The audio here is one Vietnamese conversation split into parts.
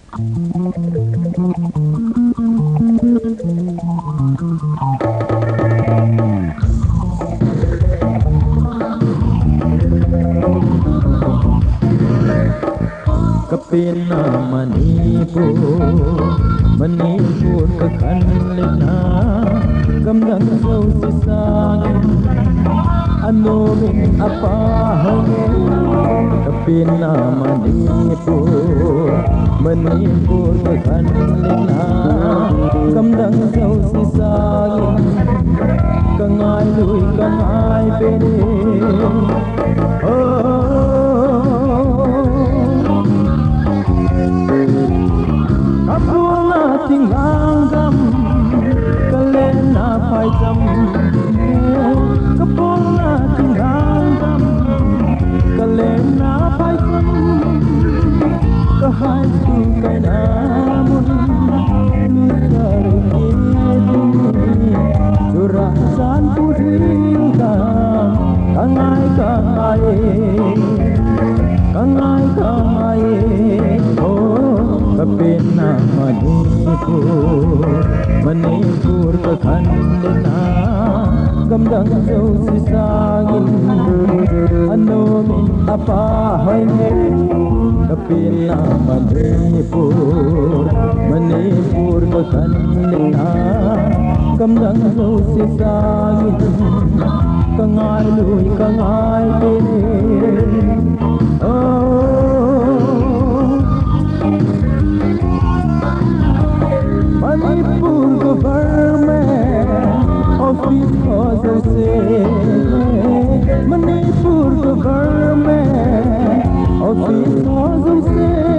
Pienna Manipur kakanlina kamdang saw si sangin ano min apahangin Pienna Manipur kakanlina kamdang saw si sangin kangay luy kangay pene Kapula tinganggam kalena paisam Kapula tinganggam kalena paisam Kahai tu kay namun Nusari kiti Jurasan puting kam Kangay Pienna Manipur kakanlina kamdang saw si sangin ano min apahangin Pienna Manipur kakanlina kamdang saw si sangin kangay luy kangay pene Manipur government office causes Manipur government office causes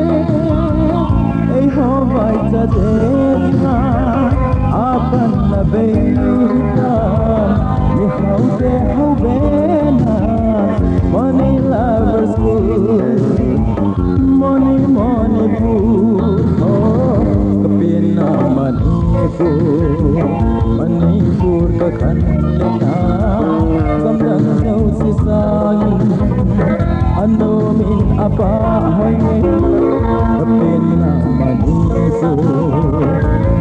ay hovay sa denga apan na beita ni haude haubena money lovers good money Pienna Manipur kakanlina kamdang saw si sangin ano min apahangin Pienna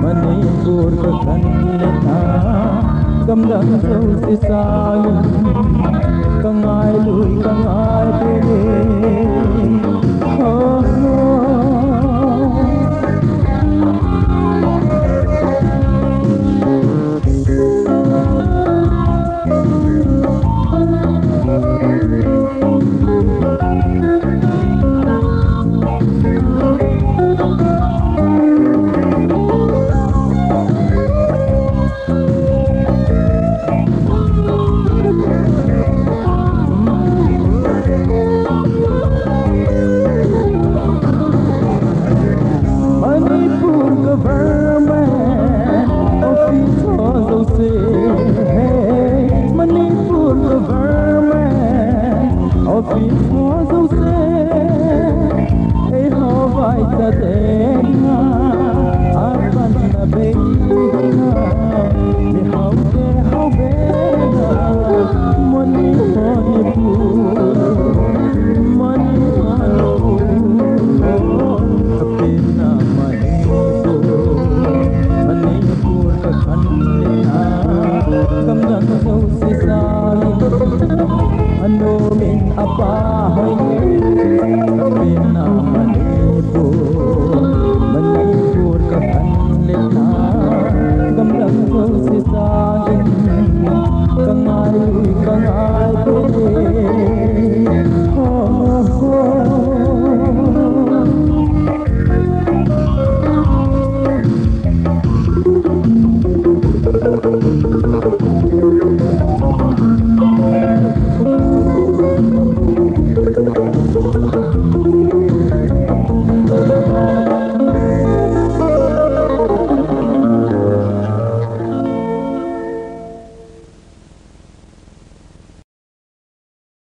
Manipur kakanlina kamdang saw si sangin